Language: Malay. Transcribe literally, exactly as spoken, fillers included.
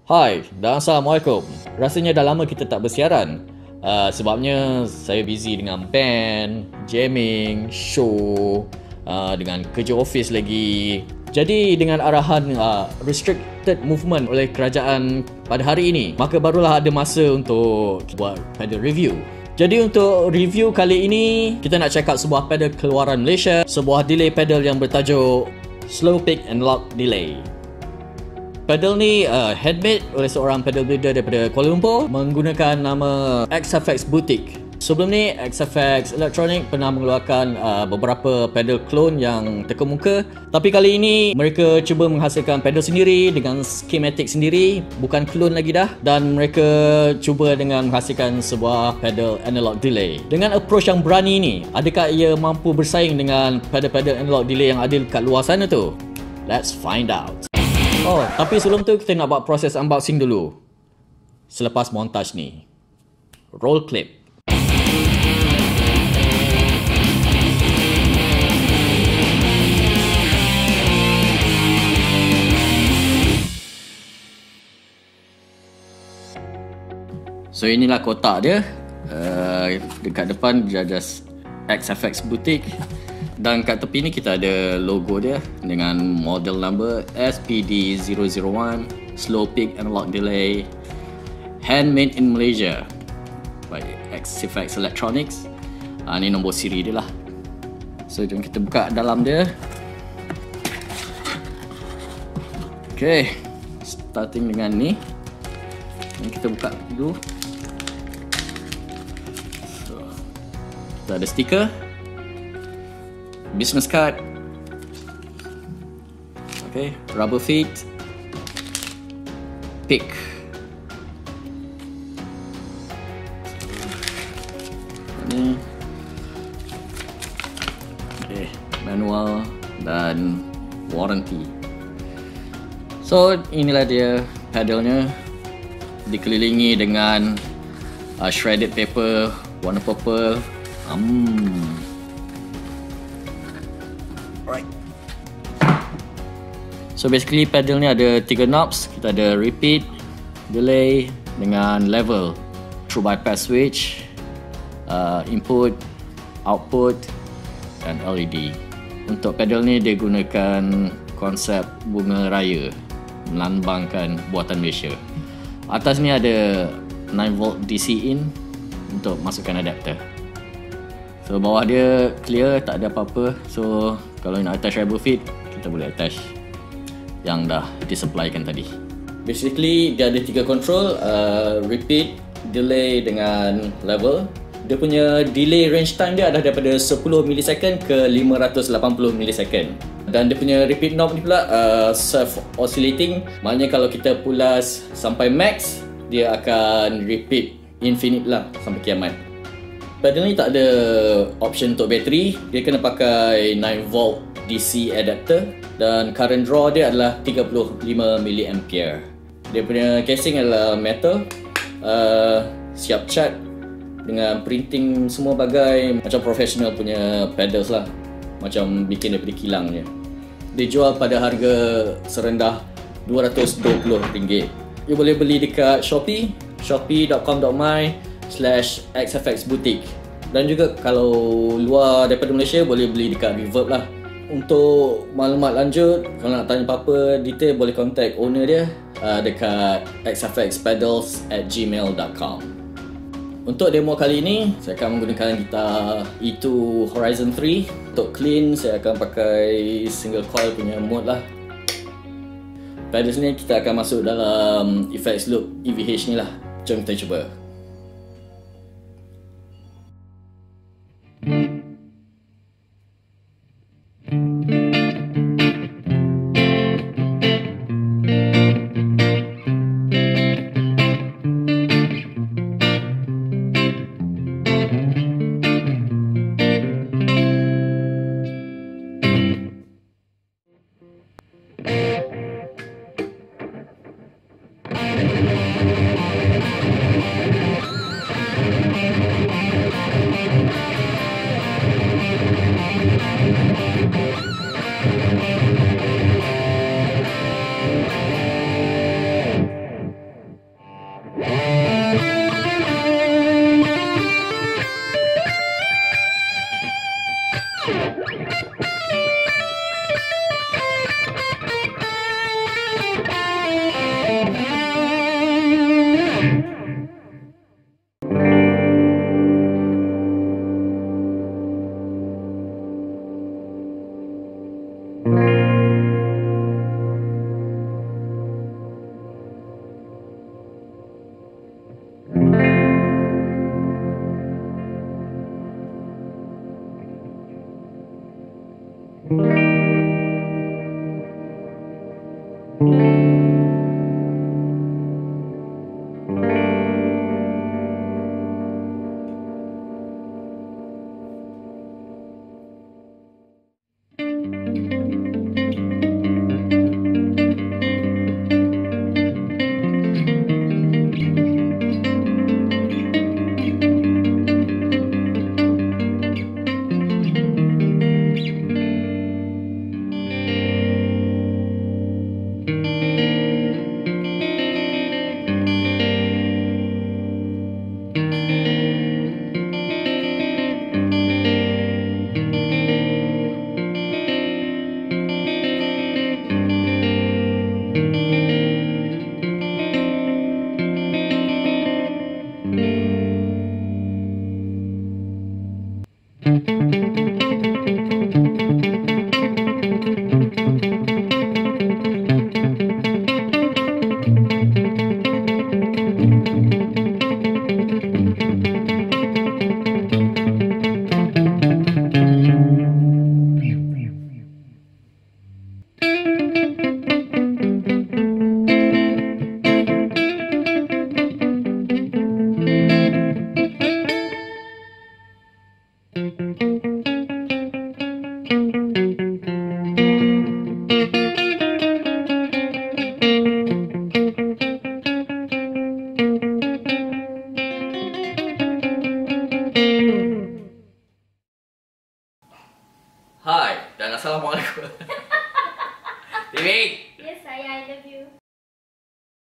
Hai dan Assalamualaikum. Rasanya dah lama kita tak bersiaran. Uh, sebabnya saya busy dengan band, jamming, show, uh, dengan kerja office lagi. Jadi dengan arahan uh, restricted movement oleh kerajaan pada hari ini, maka barulah ada masa untuk buat pedal review. Jadi untuk review kali ini, kita nak check out sebuah pedal keluaran Malaysia, sebuah delay pedal yang bertajuk Slow Pick Analog Delay. Pedal ni uh, handmade oleh seorang pedal builder daripada Kuala Lumpur menggunakan nama X F X Boutique. Sebelum ni X F X Electronic pernah mengeluarkan uh, beberapa pedal clone yang terkemuka, tapi kali ini mereka cuba menghasilkan pedal sendiri dengan schematic sendiri, bukan clone lagi dah, dan mereka cuba dengan menghasilkan sebuah pedal analog delay. Dengan approach yang berani ni, adakah ia mampu bersaing dengan pedal-pedal analog delay yang ada dekat luar sana tu? Let's find out. Oh, tapi sebelum tu kita nak buat proses unboxing dulu. Selepas montage ni. Roll clip. So inilah kotak dia. Uh, dekat depan dia ada X F X Boutique. Dan kat tepi ni kita ada logo dia dengan model number S P D zero zero one Slow Pick Analog Delay, handmade in Malaysia by X F X Electronics. Ha, ni nombor siri dia lah. So jom kita buka dalam dia. Okay, starting dengan ni. Dan kita buka dulu. So, kita ada stiker, business card, okay, rubber feet, pick, ini, okay, manual dan warranty. So inilah dia pedalnya, dikelilingi dengan uh, shredded paper warna purple. Hmm. Right. So basically pedal ni ada tiga knobs. Kita ada repeat, delay dengan level, true bypass switch, uh, input, output dan L E D. Untuk pedal ni dia gunakan konsep bunga raya, melambangkan buatan Malaysia. Atas ni ada nine volt D C in untuk masukkan adapter. So bawah dia clear, tak ada apa-apa. So kalau nak attach rubber feet, kita boleh attach yang dah disupplykan tadi. Basically dia ada tiga control, uh, repeat, delay dengan level. Dia punya delay range time dia adalah daripada sepuluh milisecond ke lima ratus lapan puluh milisecond. Dan dia punya repeat knob ni pula uh, self oscillating. Maknanya kalau kita pulas sampai max, dia akan repeat infinite lah sampai kiamat. Pedal ni tak ada option untuk bateri. Dia kena pakai nine volt D C adapter. Dan current draw dia adalah tiga puluh lima miliampere. Dia punya casing adalah metal, uh, siap cat dengan printing semua bagai, macam professional punya pedals lah, macam bikin daripada kilang je. Dijual pada harga serendah dua ratus dua puluh ringgit. You boleh beli dekat Shopee, shopee dot com dot my slash X F X Boutique. Dan juga kalau luar daripada Malaysia boleh beli dekat Reverb lah. Untuk maklumat lanjut, kalau nak tanya apa-apa detail, boleh contact owner dia uh, dekat x f x pedals at gmail dot com. Untuk demo kali ini, saya akan menggunakan gitar E two Horizon three. Untuk clean, saya akan pakai single coil punya mode lah. Pedals ni kita akan masuk dalam Effects Loop E V H ni lah. Jom kita cuba. Dan assalamualaikum. David. Yes, saya I love you.